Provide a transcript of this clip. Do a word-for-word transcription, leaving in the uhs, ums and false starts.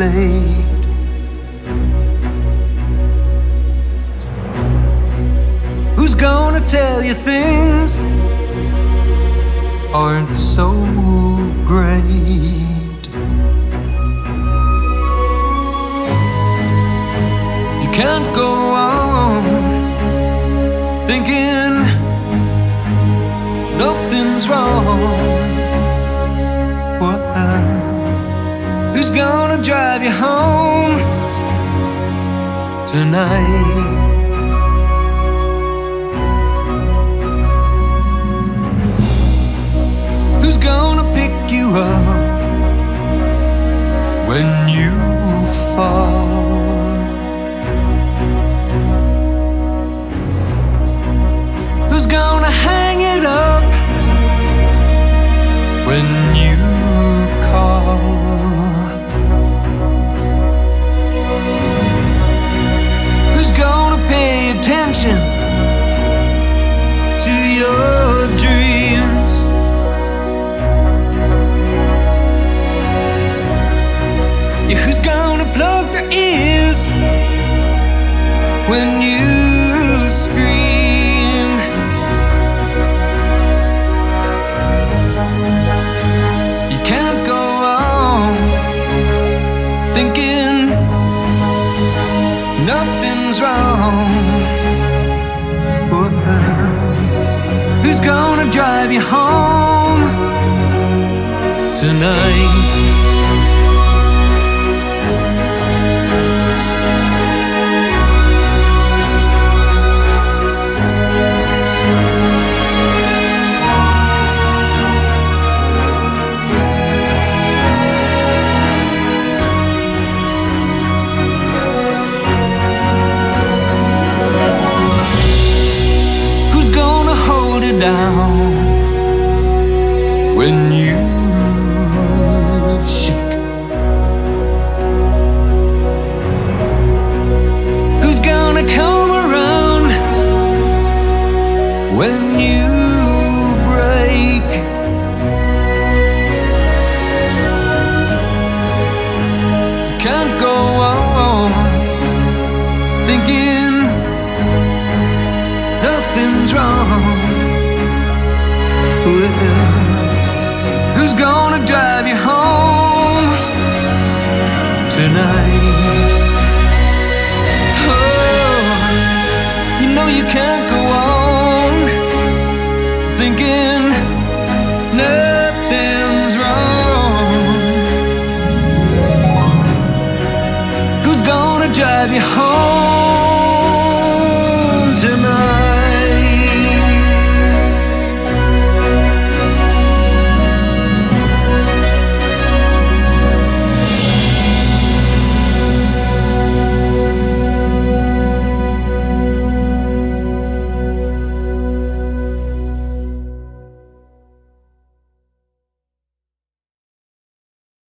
late. Who's gonna tell you things aren't so great? You can't go on thinking nothing's wrong. Well, who's gonna drive you home tonight? Who's gonna pick you up when you fall? Who's gonna hang it up when you call? Who's gonna pay attention to your dreams? Yeah, who's gonna plug their ears when you scream? You can't go on thinking nothing's wrong. Well, who's gonna drive you home tonight? Down when you shake? Who's gonna come around when you break? Can't go on thinking nothing's wrong. Who's gonna drive you home tonight? Oh, you know you can't go on thinking nothing's wrong. Who's gonna drive you home